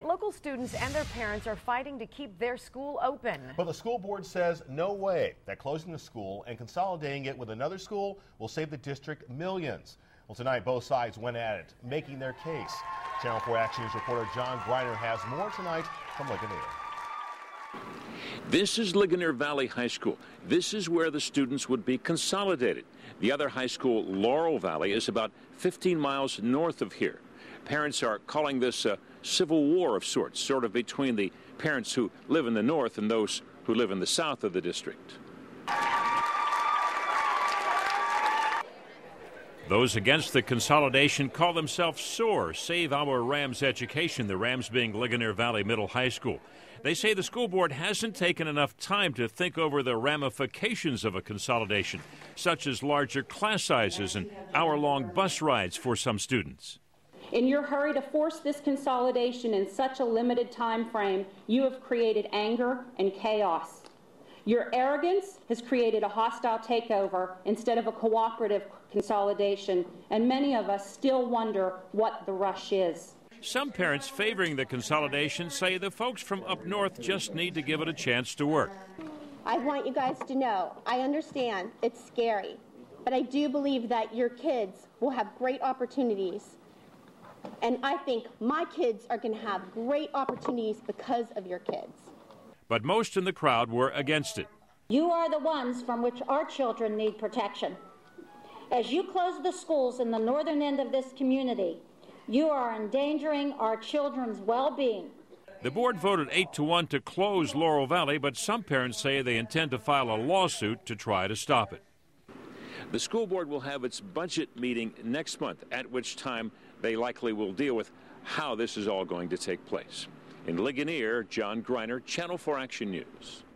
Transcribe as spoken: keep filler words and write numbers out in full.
Local students and their parents are fighting to keep their school open. But the school board says no way that closing the school and consolidating it with another school will save the district millions. Well, tonight both sides went at it, making their case. Channel four Action News reporter John Greiner has more tonight from Ligonier. This is Ligonier Valley High School. This is where the students would be consolidated. The other high school, Laurel Valley, is about fifteen miles north of here. Parents are calling this a civil war of sorts, sort of between the parents who live in the north and those who live in the south of the district. Those against the consolidation call themselves SOAR, Save Our Rams Education, the Rams being Ligonier Valley Middle High School. They say the school board hasn't taken enough time to think over the ramifications of a consolidation, such as larger class sizes and hour-long bus rides for some students. In your hurry to force this consolidation in such a limited time frame, you have created anger and chaos. Your arrogance has created a hostile takeover instead of a cooperative consolidation, and many of us still wonder what the rush is. Some parents favoring the consolidation say the folks from up north just need to give it a chance to work. I want you guys to know, I understand it's scary, but I do believe that your kids will have great opportunities. And I think my kids are going to have great opportunities because of your kids. But most in the crowd were against it. You are the ones from which our children need protection. As you close the schools in the northern end of this community, you are endangering our children's well-being. The board voted eight to one to close Laurel Valley, but some parents say they intend to file a lawsuit to try to stop it. The school board will have its budget meeting next month, at which time they likely will deal with how this is all going to take place. In Ligonier, John Greiner, Channel four Action News.